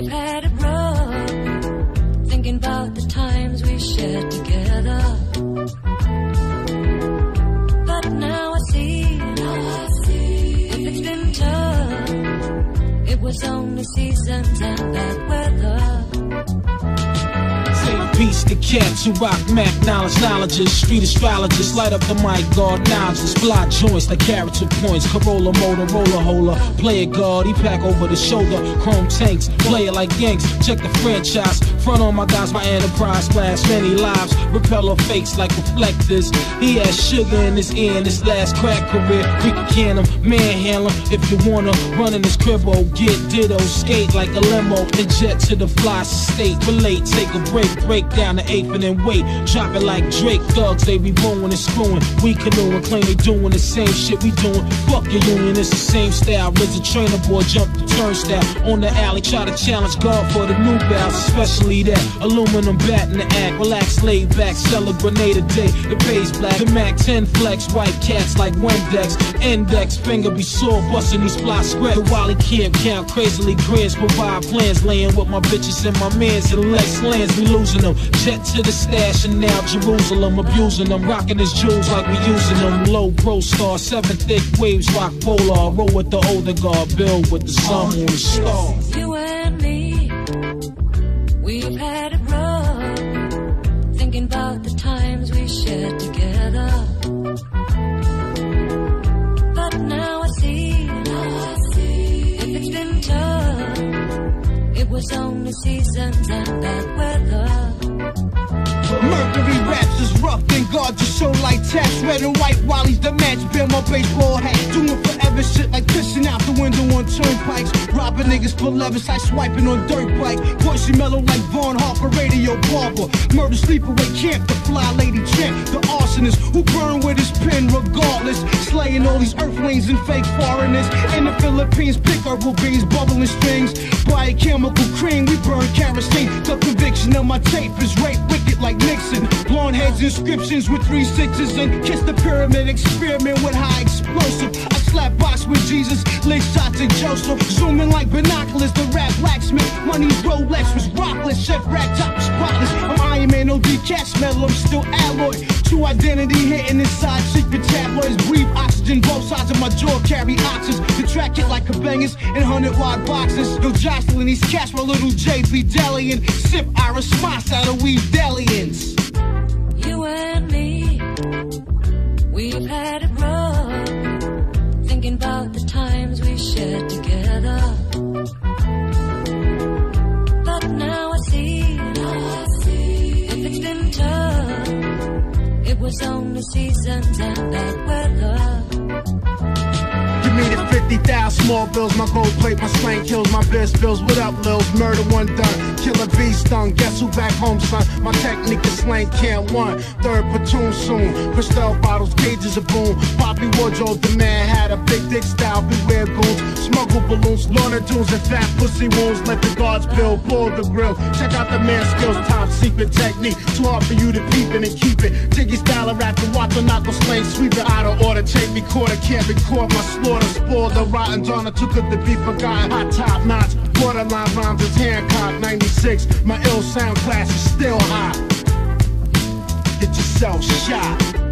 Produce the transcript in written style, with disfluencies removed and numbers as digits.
We've had it rough, thinking about the times we shared together. But now I see, if it's been tough, it was only seasons and bad weather. Peace to cats who rock Mac knowledges, street astrologists, light up the mic, guard nonsense, fly joints like character points, Corolla, Motorola, hola, play it guard, he pack over the shoulder, chrome tanks, play it like Yanks, check the franchise, front on my guys, my enterprise, last many lives, repeller fakes like reflectors, he has sugar in his ear in his last crack career, we can him, manhandle him, if you wanna run in his cribbo, get ditto, skate like a limo, and jet to the fly state, relate, take a break down the eighth and then wait, drop it like Drake, thugs, they be blowing and screwing, we canoeing, claim they doing the same shit we doing, fuck your union, it's the same style, RZA trainer boy, jump the turnstile, on the alley, try to challenge God for the new bounce, especially that, aluminum bat in the act, relax, laid back, sell a grenade a day, the pays black, the Mac 10 flex, white cats like Windex, index, finger be sore, busting these fly script, the Wally camp count, crazily grins, provide plans, laying with my bitches and my mans, and Lex lands, we losing them, jet to the stash and now Jerusalem, abusing them, rocking his jewels like we using them, low pro star, 7 thick waves, rock polar, roll with the older guard, build with the sun on the star. You and me, we've had it rough, thinking about the times we shared together. But now I see, if it's been tough, it was only seasons and bad weather. Mercury raps is rough, then God just show like taps. Red and white Wally's the match, bear my baseball hat. Doing forever shit like pissing out the window on turnpikes. Robbing niggas for levers like swiping on dirt bikes. Voicey mellow like Vaughn Harper, radio barber. Murder sleepaway camp, the fly lady champ. The arsonist who burn with his pen regardless. Slaying all these earthlings and fake foreigners. In the Philippines, pick herbal beans, bubbling strings. Buy a chemical cream, we burn kerosene. The conviction of my tape is rape wicked like Nixon. Blonde heads, inscriptions with 3 6s and kiss the pyramid, experiment with high explosive. I slap box with Jesus, lick shots at Joseph. Zooming like binoculars, the rap blacksmith. Money's Rolex was rockless, chef rag top was spotless. I'm Iron Man, no cat metal, I'm still alloy. True identity hitting inside secret tabloids. Breathe oxygen, both sides of my jaw carry oxys. The track hit like cabangas in 100-watt boxes. No jostling these cats, my little JB Delian. Sip Irish spots out of weed delians. You and me, we've had it rough, thinking about the times we shared together. But now I see, if it's been tough, it was only seasons and bad weather. Give me the 50,000 small bills, my gold plate, my slang kills, my best bills. What up, Lils? Murder one done, killer bee stung. Guess who back home, son? My technique is slang can't one. Third platoon soon. Crystal bottles, cages of boom. Poppy wardrobe, the man had a big dick style. Beware goons, smuggle balloons, launder dunes and fat pussy wounds. Let the guards build, pull the grill. Check out the man's skills, top secret technique. Too hard for you to peep it and keep it. Jiggy style of rap, and watch the knuckle slang, sweep it out of order. Take me quarter, can't record my slaughter. Spoil the rotten Donna, too good to be forgotten. Hot top notch, borderline rhymes is Hancock. 96, my ill sound class is still hot. Get yourself shot.